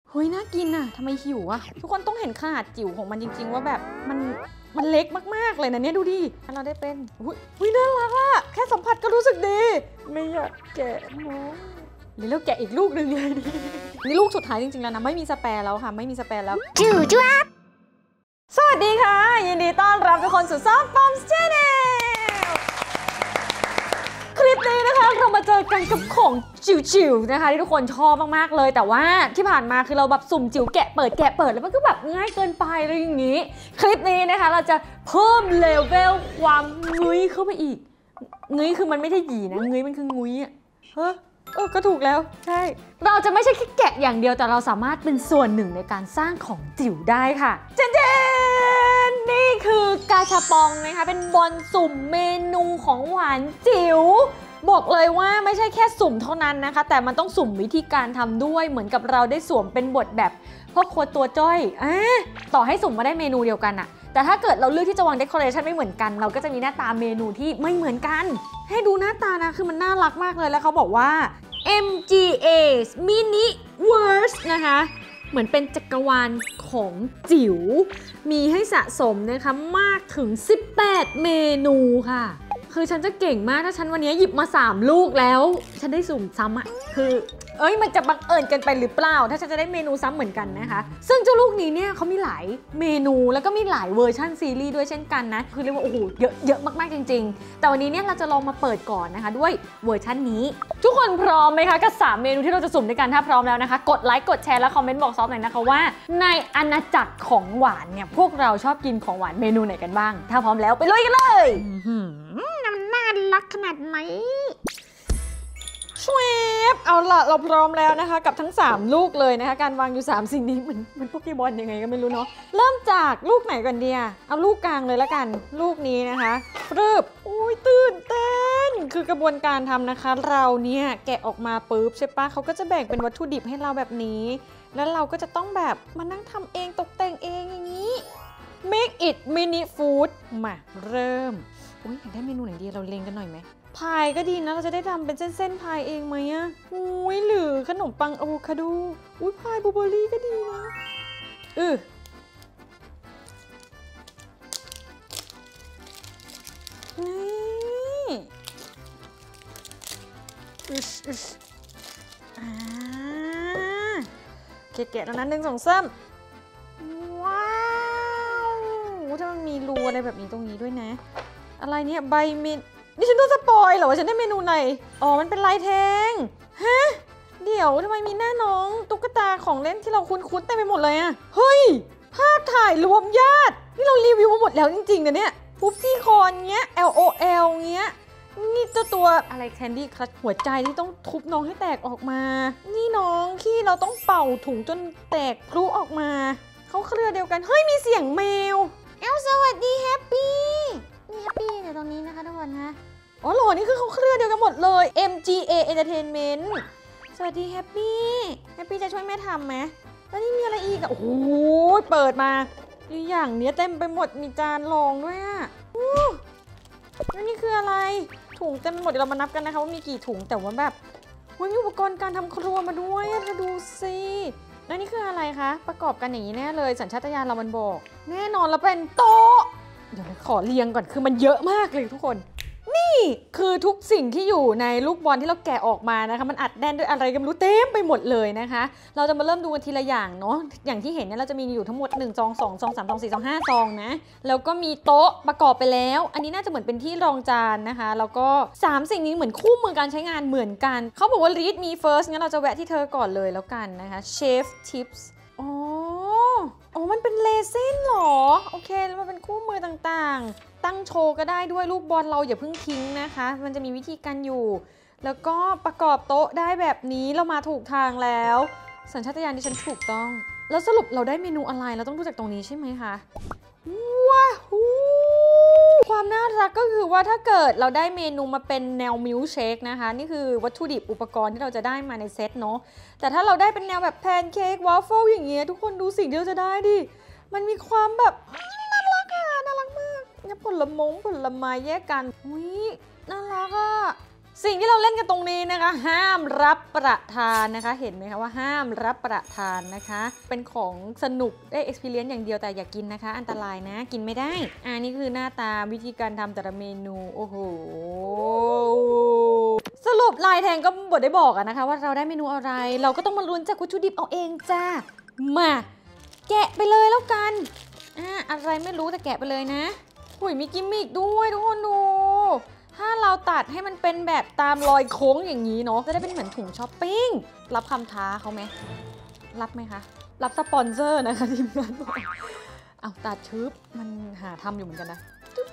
เฮ้ยน่ากินอ่ะทำไมหิวอ่ะทุกคนต้องเห็นขนาดจิ๋วของมันจริงๆว่าแบบมันเล็กมากๆเลยนะเนี่ยดูดิถ้าเราได้เป็นอุ้ยน่ารักอ่ะแค่สัมผัสก็รู้สึกดีไม่อยากแกะน้องหรือเราแกะอีกลูกหนึ่งเลยดินี่ลูกสุดท้ายจริงๆแล้วนะไม่มีสแปร์แล้วค่ะไม่มีสแปร์แล้วจู่จ้าสวัสดีค่ะยินดีต้อนรับทุกคนสู่ซ่อมปอมส์ Channel คลิปนี้นะคะเรามาเจอกันกับของจิ๋วๆนะคะที่ทุกคนชอบมากๆเลยแต่ว่าที่ผ่านมาคือเราแบบสุ่มจิ๋วแกะเปิดแล้วมันก็แบบง่ายเกินไปอะไรอย่างนี้คลิปนี้นะคะเราจะเพิ่มเลเวลความงุ้ยเข้าไปอีกงุ้ยคือมันไม่ใช่หยีนะงุ้ยมันคืองุ้ยอะก็ถูกแล้วใช่เราจะไม่ใช่แค่แกะอย่างเดียวแต่เราสามารถเป็นส่วนหนึ่งในการสร้างของจิ๋วได้ค่ะเจนนี่คือกาชาปองนะคะเป็นบอลสุ่มเมนูของหวานจิ๋วบอกเลยว่าไม่ใช่แค่สุ่มเท่านั้นนะคะแต่มันต้องสุ่มวิธีการทำด้วยเหมือนกับเราได้สวมเป็นบทแบบพ่อครัวตัวจ้อยต่อให้สุ่มมาได้เมนูเดียวกันอะแต่ถ้าเกิดเราเลือกที่จะวางเดคอเรชันไม่เหมือนกันเราก็จะมีหน้าตาเมนูที่ไม่เหมือนกันให้ดูหน้าตานะคือมันน่ารักมากเลยแล้วเขาบอกว่า MGA's Miniverse นะคะเหมือนเป็นจักรวาลของจิ๋วมีให้สะสมนะคะมากถึง18เมนูค่ะคือฉันจะเก่งมากถ้าฉันวันนี้หยิบมา3ลูกแล้วฉันได้สุ่มซ้ำอะคือมันจะบังเอิญกันไปหรือเปล่าถ้าฉันจะได้เมนูซ้ำเหมือนกันนะคะซึ่งเจ้าลูกนี้เนี่ยเขามีหลายเมนูแล้วก็มีหลายเวอร์ชันซีรีส์ด้วยเช่นกันนะคือเรียกว่าโอ้โหเยอะมากๆจริงๆแต่วันนี้เนี่ยเราจะลองมาเปิดก่อนนะคะด้วยเวอร์ชันนี้ทุกคนพร้อมไหมคะกับ3เมนูที่เราจะสุ่มด้วยกันถ้าพร้อมแล้วนะคะกดไลค์กดแชร์และคอมเมนต์บอกซอฟหน่อยนะคะว่าในอาณาจักรของหวานเนี่ยพวกเราชอบกินของหวานเมนูไหนกันบ้างถ้าพร้อมแล้วไปลุยกันเลยน่ารักขนาดไหนชวบเอาล่ะเราพร้อมแล้วนะคะกับทั้ง3ลูกเลยนะคะการวางอยู่3สิ่งนี้มันโปเกมอนยังไงก็ไม่รู้เนาะเริ่มจากลูกไหนก่อนเดียเอาลูกกลางเลยละกันลูกนี้นะคะปรึบอุ้ยตื่นเต้นคือกระบวนการทำนะคะเราเนี่ยแกะออกมาปุ๊บใช่ปะเขาก็จะแบ่งเป็นวัตถุดิบให้เราแบบนี้แล้วเราก็จะต้องแบบมานั่งทำเองตกแต่งเองอย่างนี้ make it mini food มาเริ่มอุ้ยอยากได้เมนูไหนดีเราเล็งกันหน่อยไหมพายก็ดีนะเราจะได้ทำเป็นเส้นๆพายเองไหมอะอุ้ยหรือขนมปังอะโวคาโดอุ้ยพายบลูเบอร์รี่ก็ดีนะนี่แกะแล้วนะ1 2 3ว้าวถ้ามันมีรูอะไรแบบนี้ตรงนี้ด้วยนะอะไรเนี่ยใบเมนนี่ฉันต้องสปอยเหรอว่าฉันได้เมนูไหนมันเป็นลายแทงฮะเดี๋ยวทำไมมีหน้าน้องตุ๊กตาของเล่นที่เราคุ้นๆเต็มไปหมดเลยอะเฮ้ยภาพถ่ายรวมญาตินี่เรารีวิวมาหมดแล้วจริงๆนะเนี่ยปุ๊บซี่คอนเงี้ย LOL เงี้ยนี่เจ้าตัวอะไรแคนดี้ครัชหัวใจที่ต้องทุบน้องให้แตกออกมานี่น้องที่เราต้องเป่าถุงจนแตกพลุออกมาเขาเครือเดียวกันเฮ้ยมีเสียงแมวสวัสดีแฮปปี้นี่แฮปปี้เนี่ยตรงนี้นะคะทุกคนนะโหนี่คือเขาเครือเดียวกันหมดเลย MGA Entertainment สวัสดีแฮปปี้จะช่วยแม่ทำไหมแล้วนี่มีอะไรอีกโอ้โหเปิดมาอย่างเนี้ยเต็มไปหมดมีจานรองด้วยอะแล้วนี่คืออะไรถุงเต็มไปหมดเดี๋ยวเรามานับกันนะคะว่ามีกี่ถุงแต่ว่าแบบมีอุปกรณ์การทำครัวมาด้วยเธอดูสิแล้วนี่คืออะไรคะประกอบกันอย่างนี้แน่เลยสัญชาตญาณเรามันบอกแน่นอนแล้วเป็นโต๊ะเดี๋ยวขอเรียงก่อนคือมันเยอะมากเลยทุกคนนี่คือทุกสิ่งที่อยู่ในลูกบอลที่เราแกะออกมานะคะมันอัดแน่นด้วยอะไรก็ไม่รู้เต็มไปหมดเลยนะคะเราจะมาเริ่มดูกันทีละอย่างเนาะอย่างที่เห็นเนี่ยเราจะมีอยู่ทั้งหมด1 ซอง 2 ซอง 3 ซอง 4 ซอง 5 ซองนะแล้วก็มีโต๊ะประกอบไปแล้วอันนี้น่าจะเหมือนเป็นที่รองจานนะคะแล้วก็3สิ่งนี้เหมือนคู่มือการใช้งานเหมือนกันเขาบอกว่า read me first งั้นเราจะแวะที่เธอก่อนเลยแล้วกันนะคะ chef tipsมันเป็นเลเซ่นหรอโอเคแล้วมันเป็นคู่มือต่างๆตั้งโชว์ก็ได้ด้วยลูกบอลเราอย่าเพิ่งทิ้งนะคะมันจะมีวิธีการอยู่แล้วก็ประกอบโต๊ะได้แบบนี้เรามาถูกทางแล้วสัญชาตญาณที่ฉันถูกต้องแล้วสรุปเราได้เมนูอะไรเราต้องดูจากตรงนี้ใช่ไหมคะว้าวความน่ารักก็คือว่าถ้าเกิดเราได้เมนูมาเป็นแนวมิลค์เชคนะคะนี่คือวัตถุดิบอุปกรณ์ที่เราจะได้มาในเซตเนาะแต่ถ้าเราได้เป็นแนวแบบแพนเค้กวอฟเฟิลอย่างเงี้ยทุกคนดูสิ่งที่เราจะได้ดิมันมีความแบบน่ารักอะน่ารักมากเนี่ยผลไม้แยกกันอุ้ยน่ารักอะสิ่งที่เราเล่นกันตรงนี้นะคะห้ามรับประทานนะคะเห็นไหมคะว่าห้ามรับประทานนะคะเป็นของสนุกได้ experience อย่างเดียวแต่อย่ากินนะคะอันตรายนะกินไม่ได้นี่คือหน้าตาวิธีการทำแต่ละเมนูโอ้โหสรุปลายแทงก็บทได้บอกนะคะว่าเราได้เมนูอะไรเราก็ต้องมาลุ้นจากวัตถุดิบเอาเองจ้ามาแกะไปเลยแล้วกันอะไรไม่รู้แต่แกะไปเลยนะหุยมีกิมมิกด้วยทุกคนดูถ้าเราตัดให้มันเป็นแบบตามรอยโค้งอย่างนี้เนาะจะได้เป็นเหมือนถุงช้อปปิ้งรับคำท้าเขาไหมรับไหมคะรับสปอนเซอร์นะคะทีมงานบอกเอาตัดชืบมันหาทำอยู่เหมือนกันนะ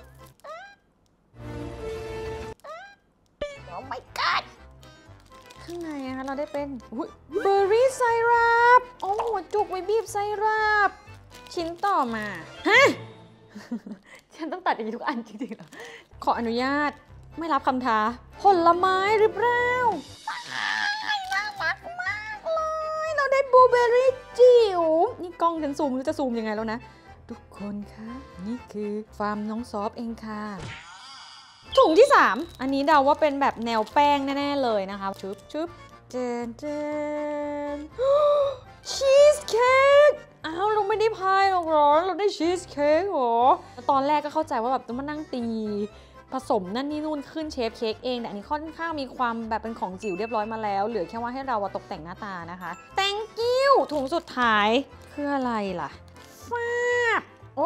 โอ้ my god ข้างในนะคะเราได้เป็นเบอร์รี่ไซรัปโอ้หัวจุกไว้บีบไซรัปชิ้นต่อมาฮะ ฉันต้องตัดอย่างนี้ทุกอันจริงๆเหรอขออนุญาตไม่รับคำท้าผลไม้หรือเปล่าน่ารักมากเลยเราได้บลูเบอร์รี่จิ๋วนี่กล้องฉันซูมจะซูมยังไงแล้วนะทุกคนคะนี่คือฟาร์มน้องซอฟเองค่ะถุงที่ 3อันนี้เดาว่าเป็นแบบแนวแป้งแน่ๆเลยนะคะชึบเจนชีสเค้กเราไม่ได้พายหรอกหรอเราได้ชีสเค้กหรอตอนแรกก็เข้าใจว่าแบบต้องมานั่งตีผสมนั่นนี่นู่นขึ้นเชฟเค้กเองแต่อันนี้ค่อนข้างมีความแบบเป็นของจิ๋วเรียบร้อยมาแล้วเหลือแค่ว่าให้เราตกแต่งหน้าตานะคะ thank you ถุงสุดท้ายคืออะไรล่ะฟ้าบโอ้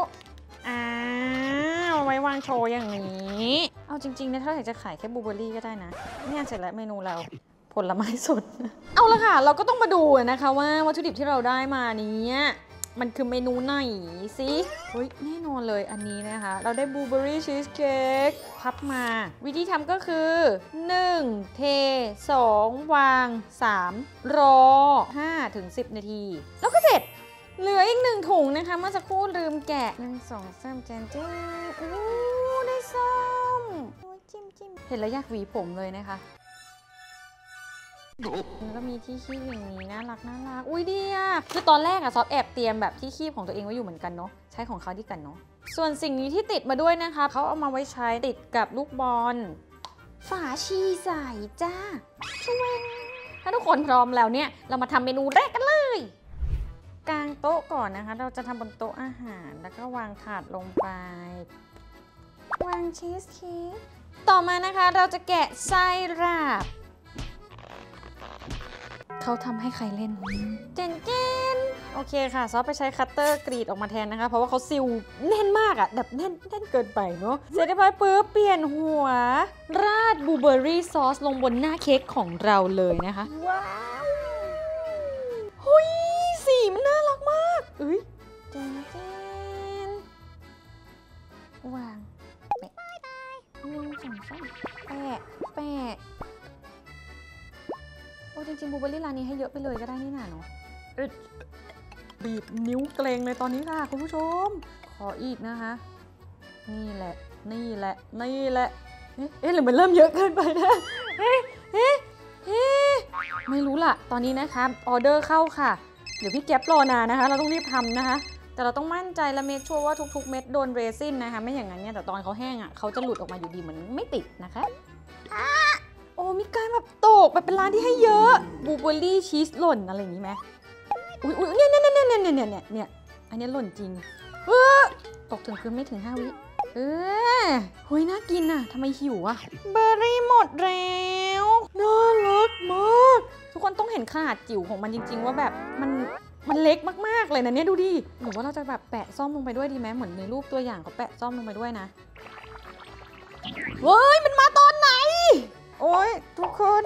เอาไว้วางโชว์อย่างนี้เอาจริงๆนะถ้าอยากจะขายแค่บลูเบอร์รี่ก็ได้นะเนี่ยเสร็จแล้วเมนูเราผลไม้สดเอาละค่ะเราก็ต้องมาดูนะคะว่าวัตถุดิบที่เราได้มานี้มันคือเมนูไหนสิเฮ้ยแน่นอนเลยอันนี้นะคะเราได้บลูเบอร์รี่ชีสเค้กพับมาวิธีทำก็คือ1เท2วาง3รอ5 ถึง 10 นาทีแล้วก็เสร็จเหลืออีก1ถุงนะคะเมื่อสักครู่ลืมแกะ1 2 3จิ้มได้ส้มจิ้มเห็นแล้วอยากหวีผมเลยนะคะแล้วก็มีที่คีบอย่างนี้น่ารักอุ้ยดีอ่ะคือตอนแรกซอฟแอบเตรียมแบบที่คีบของตัวเองไว้อยู่เหมือนกันเนาะใช้ของเขาดีกันเนาะส่วนสิ่งนี้ที่ติดมาด้วยนะคะเขาเอามาไว้ใช้ติดกับลูกบอลฝาชีใส่จ้าช่วยถ้าทุกคนพร้อมแล้วเนี่ยเรามาทำเมนูแรกกันเลยกางโต๊ะก่อนนะคะเราจะทำบนโต๊ะอาหารแล้วก็วางถาดลงไปวางชีสเค้กต่อมานะคะเราจะแกะไส้ราบเขาทำให้ใครเล่นเจนโอเคค่ะซอฟไปใช้คัตเตอร์กรีดออกมาแทนนะคะเพราะว่าเขาซิลแน่นมากอะแบบแน่นเกินไปเนาะเสร็จเรียบร้อยปุ๊บเปลี่ยนหัวราดบลูเบอร์รี่ซอสลงบนหน้าเค้กของเราเลยนะคะว้าวหุยสีมันน่ารักมากเจนวางแปะ1 2 3แปะโอ้จริงๆบลูเบอร์รี่ร้านนี้ให้เยอะไปเลยก็ได้นี่นาเนาะบีบนิ้วเกรงเลยตอนนี้ค่ะคุณผู้ชมขออีกนะคะนี่แหละเอ๊ะหรือมันเริ่มเยอะเกินไปนะไม่รู้ล่ะตอนนี้นะคะออเดอร์เข้าค่ะเดี๋ยวพี่แก๊ปรอนานนะคะเราต้องรีบทำนะคะแต่เราต้องมั่นใจและเมคชัวร์ว่าทุกๆเม็ดโดนเรซินนะคะไม่อย่างนั้นเนี่ยแต่ตอนเขาแห้งเขาจะหลุดออกมาอยู่ดีเหมือนไม่ติดนะคะโอ้มีการแบบตกแบบเป็นร้านที่ให้เยอะบลูเบอร์รี่ชีสหล่นอะไรอย่างนี้ไหมอุ้ยเนี่ยอันนี้หล่นจริงตกถึงพื้นไม่ถึง5 วิเฮ้ยน่ากินอ่ะทำไมหิวอ่ะเบอร์รี่หมดแล้วน่ารักมากทุกคนต้องเห็นขนาดจิ๋วของมันจริงๆว่าแบบมันเล็กมากๆเลยนะเนี่ยดูดิหรือว่าเราจะแบบแปะซ่อมลงไปด้วยดีไหมเหมือนในรูปตัวอย่างเขาแปะซ่อมลงไปด้วยนะเฮ้ยมันมาตอนไหนโอ้ยทุกคน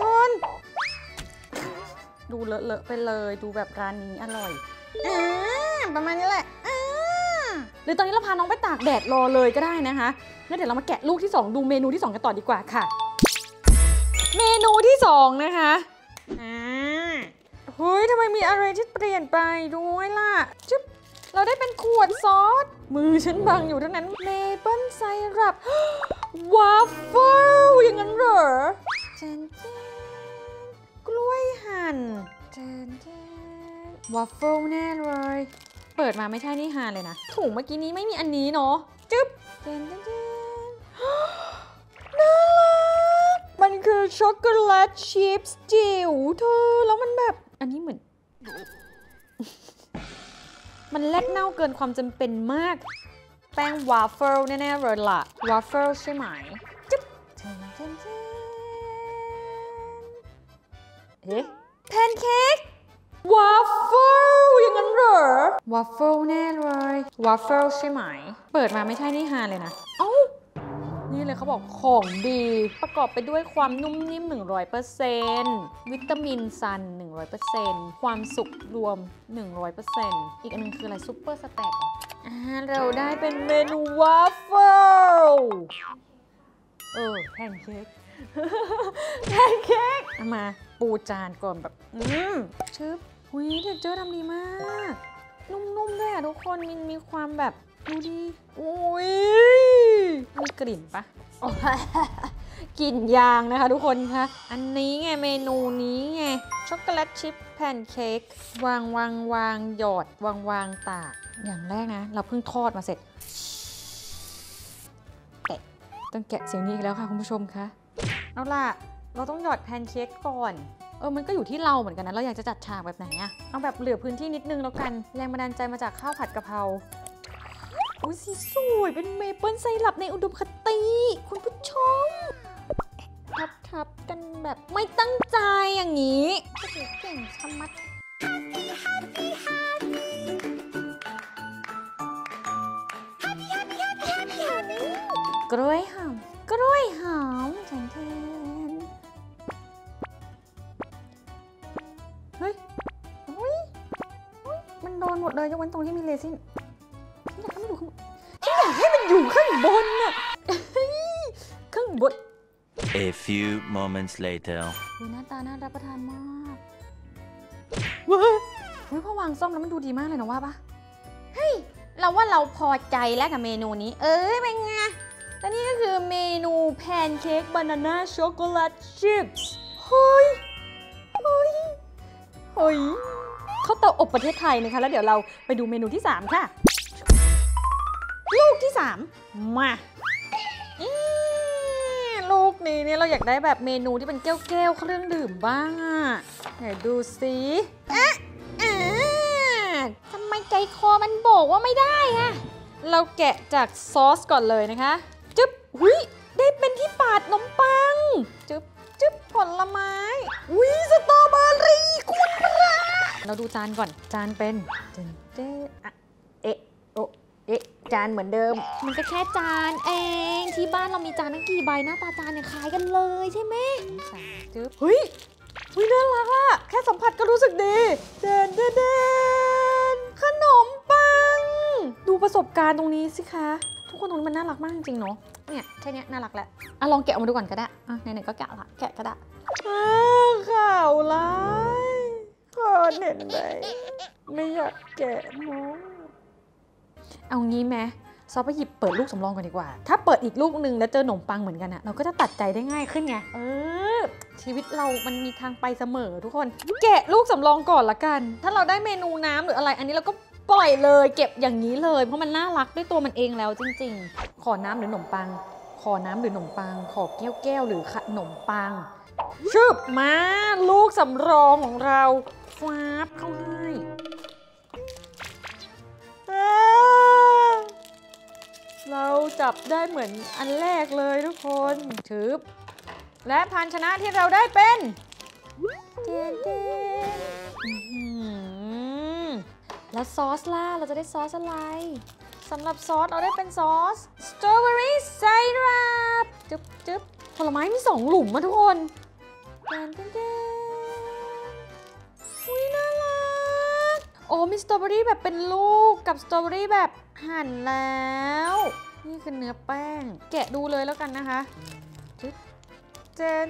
ดูเลอะไปเลยดูแบบร้านนี้อร่อยประมาณนี้แหละหรือตอนนี้เราพาน้องไปตากแดดรอเลยก็ได้นะคะแล้วเดี๋ยวเรามาแกะลูกที่2ดูเมนูที่2กันต่อดีกว่าค่ะเมนูที่2นะคะเฮ้ยทำไมมีอะไรที่เปลี่ยนไปด้วยล่ะจึ๊บเราได้เป็นขวดซอสมือฉันบังอยู่ทั้งนั้นเมเปิ้ลไซรัปวาฟเฟิลอย่างนั้นเหรอกล้วยหั่นวาฟเฟิลแน่เลยเปิดมาไม่ใช่นี่ฮานเลยนะถุงเมื่อกี้นี้ไม่มีอันนี้เนาะจึ๊บน่ารักมันคือช็อกโกแลตชิพส์จิ๋วเธอแล้วมันแบบอันนี้เหมือน มันเล็กเน่าเกินความจำเป็นมากแป้งวาฟเฟิลแน่ๆเลยล่ะวาฟเฟิลใช่ไหมจึ๊บเอ๊ะแพนเค้กวาฟเฟิลอย่างนั้นเหรอวาฟเฟิลแน่เลยวาฟเฟิลใช่ไหมเปิดมาไม่ใช่นี่ฮาเลยนะเอ้านี่เลยเขาบอกของดีประกอบไปด้วยความนุ่มนิ่ม 100% วิตามินซัน 100% ความสุขรวม 100% อีกอันนึงคืออะไรซุปเปอร์สแต็กเราได้เป็นเมนูวาฟเฟิลแพนเค้ก แพนเค้กเอามาปูจานก่อนแบบชึบหุยเท็กเจอร์ทำดีมากนุ่มๆด้วยทุกคนมีความแบบดูดีอุ้ยมีกลิ่นปะกลิ่นยางนะคะทุกคนคะอันนี้ไงเมนูนี้ไงช็อกโกแลตชิพแพนเค้กวางหยอดวางตากอย่างแรกนะเราเพิ่งทอดมาเสร็จต้องแกะเสียงนี้อีกแล้วค่ะคุณผู้ชมคะเอาล่ะเราต้องหยอดแพนเค้กก่อนมันก็อยู่ที่เราเหมือนกันนะเราอยากจะจัดฉากแบบไหนอะเอาแบบเหลือพื้นที่นิดนึงแล้วกันแรงบันดาลใจมาจากข้าวผัดกะเพราอุ้ยสีสวยเป็นเมเปิลไซรัปในอุดมคติคุณผู้ชมทับกันแบบไม่ตั้งใจอย่างนี้เก่งชะมัดกล้วยหอมแทนเฮ้ยมันโดนหมดเลยยกเว้นตรงที่มีเรซินฉันอยากให้มันอยู่ข้างบนน่ะข้างบน A few moments later หน้าตาน่ารับประทานมากเฮ้ยพอวางส้มแล้วมันดูดีมากเลยนะว่าปะเฮ้ยเราว่าเราพอใจแล้วกับเมนูนี้เป็นไงและนี่ก็คือเมนูแพนเค้กบานาน่าช็อกโกแลตชิพส์เฮ้ยเข้าเตาอบประเทศไทยนะคะแล้วเดี๋ยวเราไปดูเมนูที่3ค่ะลูกที่3มาลูกนี้เนี่ยเราอยากได้แบบเมนูที่เป็นแก้วเครื่องดื่มบ้างอ่ะไหนดูสิทำไมใจคอมันบอกว่าไม่ได้อะเราแกะจากซอสก่อนเลยนะคะจึ๊บได้เป็นที่ปาดขนมปังจึ๊บผลไม้สตรอเบอรี่คุณพระเราดูจานก่อนจานเป็นจานเหมือนเดิมมันก็แค่จานเองที่บ้านเรามีจานตั้งกี่ใบหน้าตาจานเนี่ยคล้ายกันเลยใช่ไหมจึ๊บน่ารักอะแค่สัมผัสก็รู้สึกดีเด่นขนมปังดูประสบการณ์ตรงนี้สิคะทุกคนตรงนี้มันน่ารักมากจริงๆเนาะเนี่ยแค่นี้น่ารักแล้วลองแกะออกมาดูก่อนก็ได้ไหนๆก็แกะก็ได้ข่าวร้ายเห็นไหมไม่อยากแกะน้องเอางี้ไหมซอฟไปหยิบเปิดลูกสำรองก่อนดีกว่าถ้าเปิดอีกลูกนึงแล้วเจอขนมปังเหมือนกันเราก็จะตัดใจได้ง่ายขึ้นไงชีวิตเรามันมีทางไปเสมอทุกคนแกะลูกสำรองก่อนละกันถ้าเราได้เมนูน้ำหรืออะไรอันนี้เราก็ปล่อยเลยเก็บอย่างนี้เลยเพราะมันน่ารักด้วยตัวมันเองแล้วจริงๆขอน้ำหรือขนมปังขอแก้วหรือขนมปังชึบมาลูกสำรองของเราฟาบเข้าให้เราจับได้เหมือนอันแรกเลยทุกคนถือและภาชนะที่เราได้เป็นแล้วซอสล่ะเราจะได้ซอสอะไรสำหรับซอสเราได้เป็นซอสสตรอเบอรี่ไซรัปจึ๊บผลไม้มี2หลุมทุกคนน่ารักมีสตรอเบอรี่แบบเป็นลูกกับสตรอเบอรี่แบบหั่นแล้วนี่คือเนื้อแป้งแกะดูเลยแล้วกันนะคะเจน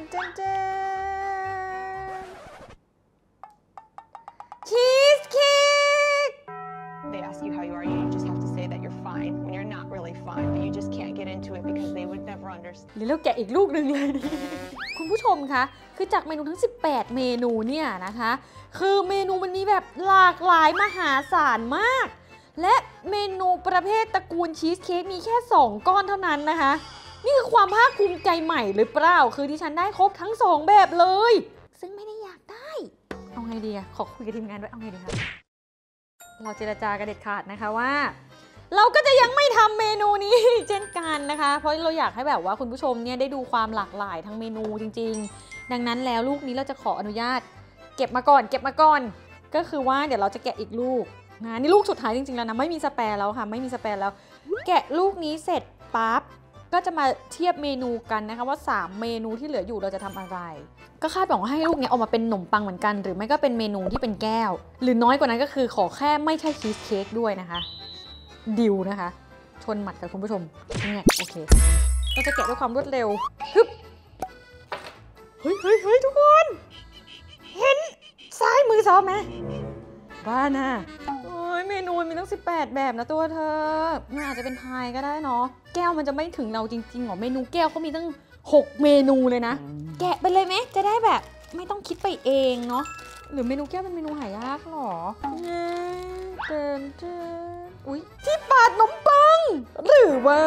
ชีสเค้ก They ask you how you are, you just have to say that you're fine when you're not really fine, but you just can't get into it because they would never understand. หรือเราแกะอีกลูกหนึ่งเลย คุณผู้ชมคะคือจากเมนูทั้ง18เมนูเนี่ยนะคะคือเมนูมันมีแบบหลากหลายมหาศาลมากและเมนูประเภทตระกูลชีสเค้กมีแค่2ก้อนเท่านั้นนะคะนี่คือความภาคภูมิใจใหม่หรือเปล่าคือที่ฉันได้ครบทั้ง2แบบเลยซึ่งไม่ได้อยากได้เอาไงดีอะขอคุยกับทีมงานด้วยเอาไงดีคะเราเจรจากันเด็ดขาดนะคะว่าเราก็จะยังไม่ทำเมนูนี้ เช่นกันนะคะเพราะเราอยากให้แบบว่าคุณผู้ชมเนี่ยได้ดูความหลากหลายทั้งเมนูจริงๆดังนั้นแล้วลูกนี้เราจะขออนุญาตเก็บมาก่อนก็คือว่าเดี๋ยวเราจะแกะอีกลูกนะนี่ลูกสุดท้ายจริงๆแล้วนะไม่มีสแปร์แล้วค่ะไม่มีสแปร์แล้วแกะลูกนี้เสร็จปั๊บก็จะมาเทียบเมนูกันนะคะว่า3เมนูที่เหลืออยู่เราจะทำอะไรก็คาดหวังว่าให้ลูกนี้ออกมาเป็นขนมปังเหมือนกันหรือไม่ก็เป็นเมนูที่เป็นแก้วหรือน้อยกว่านั้นก็คือขอแค่ไม่ใช่ชีสเค้กด้วยนะคะดิวนะคะชนหมัดกับคุณผู้ชมเนี่ยโอเคเราจะแกะด้วยความรวดเร็วฮึบเฮ้ยทุกคนเห็นซ้ายมือซ้อมไหมบ้าน่ะโอ้ยเมนูมีตั้ง18แบบนะตัวเธอมันอาจจะเป็นพายก็ได้เนาะแก้วมันจะไม่ถึงเราจริงๆหรอเมนูแก้วเขามีตั้ง6เมนูเลยนะแกะไปเลยไหมจะได้แบบไม่ต้องคิดไปเองเนาะหรือเมนูแก้วเป็นเมนูหายากหรอเดินอุ๊ยที่ปาดขนมปังหรือว่า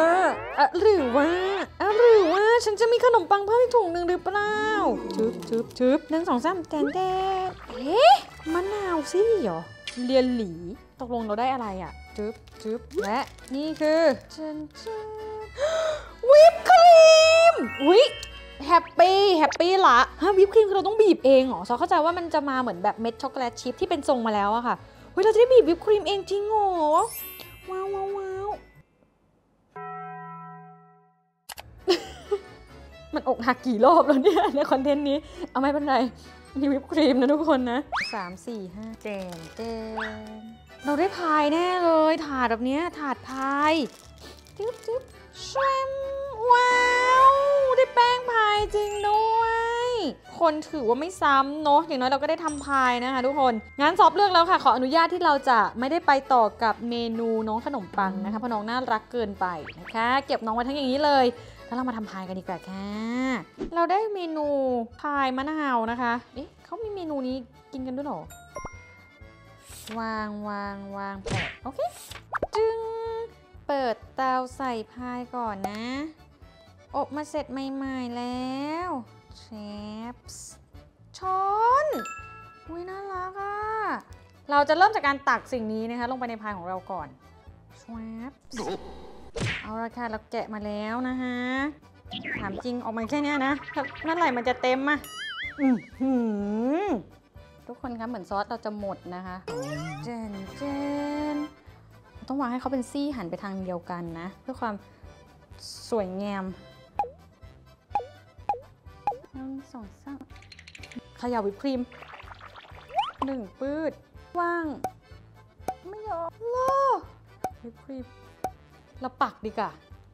ฉันจะมีขนมปังเพิ่มอีกถุงหนึ่งหรือเปล่าชึบ1 2 3แดนเอ๊ะมะนาวสิเหรอเลียนหลีตกลงเราได้อะไรอ่ะจึ๊บและนี่คือวิปครีมอุ๊ยแฮปปี้ละฮะวิปครีมคือเราต้องบีบเองเหรอซอเข้าใจว่ามันจะมาเหมือนแบบเม็ดช็อกโกแลตชิพที่เป็นทรงมาแล้วอะค่ะเฮ้ยเราจะได้บีบวิปครีมเองจริงเหรอว้าว มันอกหักกี่รอบแล้วเนี่ยในคอนเทนต์นี้เอาไม่เป็นไรมีวิปครีมนะทุกคนนะ3 4 5เจนเราได้พายแน่เลยถาดแบบนี้ถาดพายจึ๊บแชมว้าวได้แป้งพายจริงด้วยคนถือว่าไม่ซ้ำเนาะอย่างน้อยเราก็ได้ทำพายนะคะทุกคนงั้นซอฟเลือกแล้วค่ะขออนุญาตที่เราจะไม่ได้ไปต่อกับเมนูน้องขนมปังนะคะเพราะน้องน่ารักเกินไปนะคะเก็บน้องไว้ทั้งอย่างนี้เลยแล้วเรามาทำพายกันดีกว่าค่ะเราได้เมนูพายมะนาวนะคะเอ๊ะเขามีเมนูนี้กินกันด้วยหรอวางแปะโอเคจึงเปิดเตาใส่พายก่อนนะอบมาเสร็จใหม่ๆแล้วเชฟช้อนอุ้ยน่ารักอ่ะเราจะเริ่มจากการตักสิ่งนี้นะคะลงไปในพายของเราก่อนเชฟเอาละค่ะเราแกะมาแล้วนะคะถามจริงออกมาแค่นี้นะเมื่อไหร่มันจะเต็มอ่ะทุกคนคะเหมือนซอสเราจะหมดนะคะเจนต้องวางให้เขาเป็นซี่หันไปทางเดียวกันนะเพื่อความสวยงาม1 2 3ขยำวิปครีม1ปืดว่างไม่ยอมล่อวิปครีมเราปักดีกว่า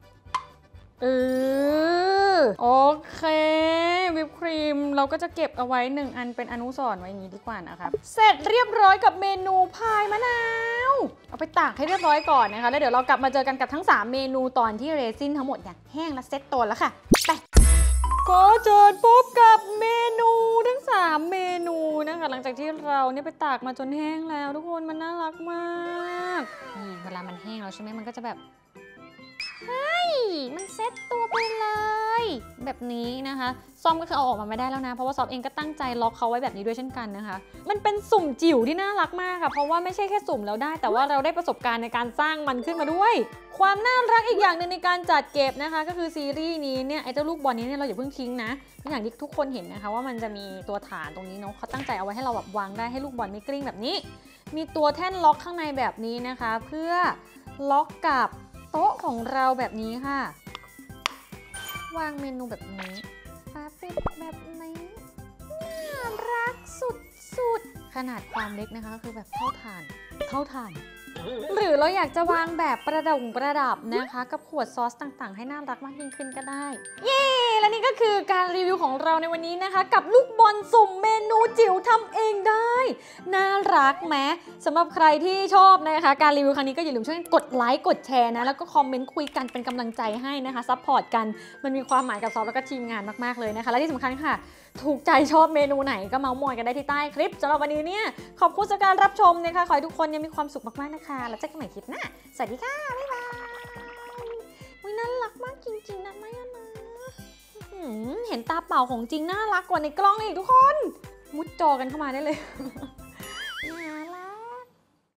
โอเควิปครีมเราก็จะเก็บเอาไว้1อันเป็นอนุสรณ์ไว้อย่างนี้ดีกว่านะครับเสร็จเรียบร้อยกับเมนูพายมะนาวเอาไปตากให้เรียบร้อยก่อนนะคะแล้วเดี๋ยวเรากลับมาเจอกันกับทั้ง3เมนูตอนที่เรซินทั้งหมดเนี่ยแห้งและเซ็ตตัวแล้วค่ะไปขอเชิญพบกับเมนูทั้ง3เมนูนะคะหลังจากที่เราเนี่ยไปตากมาจนแห้งแล้วทุกคนมันน่ารักมากนี่เวลามันแห้งแล้วใช่ไหมมันก็จะแบบเฮ้ยมันเซ็ตตัวไปเลยแบบนี้นะคะซอมก็คือเอาออกมาไม่ได้แล้วนะเพราะว่าซอมเองก็ตั้งใจล็อกเขาไว้แบบนี้ด้วยเช่นกันนะคะมันเป็นสุ่มจิ๋วที่น่ารักมากค่ะเพราะว่าไม่ใช่แค่สุ่มแล้วได้แต่ว่าเราได้ประสบการณ์ในการสร้างมันขึ้นมาด้วยความน่ารักอีกอย่างหนึ่งในการจัดเก็บนะคะก็คือซีรีส์นี้เนี่ยไอ้เจ้าลูกบอลนี้เนี่ยเราอย่าเพิ่งทิ้งนะอย่างที่ทุกคนเห็นนะคะว่ามันจะมีตัวฐานตรงนี้เนาะเขาตั้งใจเอาไว้ให้เราแบบวางได้ให้ลูกบอลไม่กลิ้งแบบนี้มีตัวแท่นล็อกข้างในแบบนี้นะคะเพื่อล็อกกับโต๊ะของเราแบบนี้ค่ะวางเมนูแบบนี้ฝาปิดแบบนี้น่ารักสุดๆขนาดความเล็กนะคะก็คือแบบเท่าฐานหรือเราอยากจะวางแบบประดับนะคะกับขวดซอสต่างๆให้น่ารักมากยิ่งขึ้นก็ได้เย้และนี่ก็คือการรีวิวของเราในวันนี้นะคะกับลูกบอลสุ่มเมนูจิ๋วทำเองได้น่ารักไหมสำหรับใครที่ชอบนะคะการรีวิวครั้งนี้ก็อย่าลืมช่วยกดไลค์กดแชร์นะแล้วก็คอมเมนต์คุยกันเป็นกำลังใจให้นะคะซัพพอร์ตกันมันมีความหมายกับซอฟแล้วก็ทีมงานมากๆเลยนะคะและที่สำคัญค่ะถูกใจชอบเมนูไหนก็เมาส์มอยกันได้ที่ใต้คลิปสำหรับวันนี้เนี่ยขอบคุณสำหรับการรับชมนะคะขอให้ทุกคนมีความสุขมากๆนะคะแล้วเจอกันใหม่คลิปหน้าสวัสดีค่ะบ๊ายบายน่ารักมากจริงๆนะไม่อะนะเห็นตาเปล่าของจริงน่ารักกว่าในกล้องอีกทุกคนมุดจอกันเข้ามาได้เลย